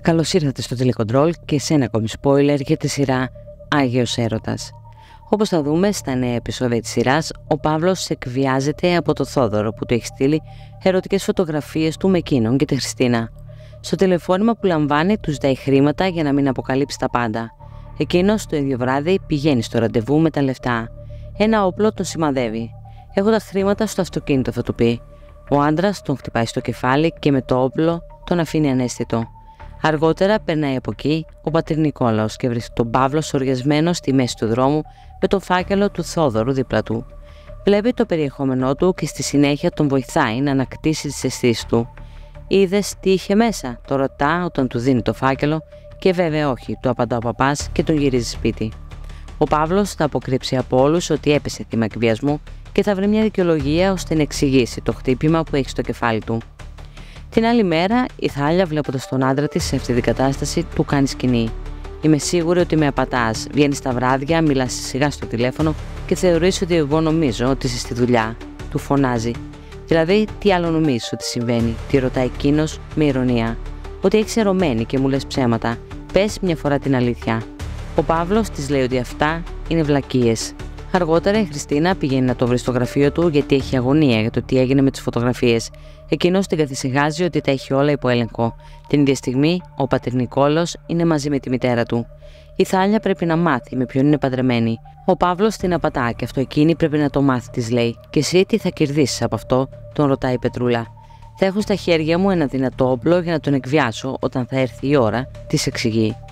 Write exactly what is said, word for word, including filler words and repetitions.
Καλώς ήρθατε στο τηλεκοντρόλ και σε ένα ακόμη spoiler για τη σειρά Άγιος Έρωτας. Όπως θα δούμε στα νέα επεισόδια της σειράς, ο Παύλος εκβιάζεται από το Θόδωρο που του έχει στείλει ερωτικές φωτογραφίες του με εκείνον και τη Χριστίνα. Στο τηλεφώνημα που λαμβάνει του ζητάει χρήματα για να μην αποκαλύψει τα πάντα. Εκείνος το ίδιο βράδυ πηγαίνει στο ραντεβού με τα λεφτά. Ένα όπλο τον σημαδεύει. «Έχω τα χρήματα στο αυτοκίνητο», θα του πει. Ο άντρας τον χτυπάει στο κεφάλι και με το όπλο τον αφήνει αναίσθητο. Αργότερα περνάει από εκεί ο πατήρ Νικόλαος και βρίσκει τον Παύλο σοριασμένο στη μέση του δρόμου με το φάκελο του Θόδωρου δίπλα του. Βλέπει το περιεχόμενό του και στη συνέχεια τον βοηθάει να ανακτήσει τις αισθήσεις του. «Είδες τι είχε μέσα?» το ρωτά όταν του δίνει το φάκελο και βέβαια όχι, του απαντά ο παπάς και τον γυρίζει σπίτι. Ο Παύλος θα αποκρύψει από όλους ότι έπεσε θύμα εκβιασμού και θα βρει μια δικαιολογία ώστε να εξηγήσει το χτύπημα που έχει στο κεφάλι του. Την άλλη μέρα, η Θάλια, βλέποντας τον άντρα της σε αυτή την κατάσταση, του κάνει σκηνή. «Είμαι σίγουρη ότι με απατάς. Βγαίνεις τα βράδια, μιλάς σιγά στο τηλέφωνο και θεωρείς ότι εγώ νομίζω ότι είσαι στη δουλειά», του φωνάζει. «Δηλαδή, τι άλλο νομίζεις ότι συμβαίνει?» τη ρωτάει εκείνος με ηρωνία. «Ότι έχεις ερωμένη και μου λες ψέματα. Πες μια φορά την αλήθεια». Ο Παύλος της λέει ότι αυτά είναι βλακίες. Αργότερα η Χριστίνα πηγαίνει να το βρει στο γραφείο του γιατί έχει αγωνία για το τι έγινε με τις φωτογραφίες. Εκείνος την καθησυχάζει ότι τα έχει όλα υπό έλεγχο. Την ίδια στιγμή ο πατήρ Νικόλαος είναι μαζί με τη μητέρα του. Η Θάλια πρέπει να μάθει με ποιον είναι παντρεμένη. Ο Παύλος την απατά και αυτό εκείνη πρέπει να το μάθει, της λέει. «Και εσύ τι θα κερδίσεις από αυτό?» τον ρωτάει η Πετρούλα. «Θα έχω στα χέρια μου ένα δυνατό όπλο για να τον εκβιάσω όταν θα έρθει η ώρα», της εξηγεί.